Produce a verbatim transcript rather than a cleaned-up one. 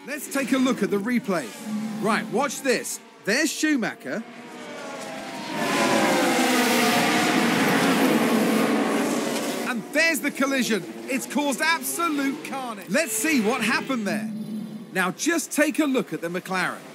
Let's take a look at the replay. Right, watch this. There's Schumacher. And there's the collision. It's caused absolute carnage. Let's see what happened there. Now just take a look at the McLaren.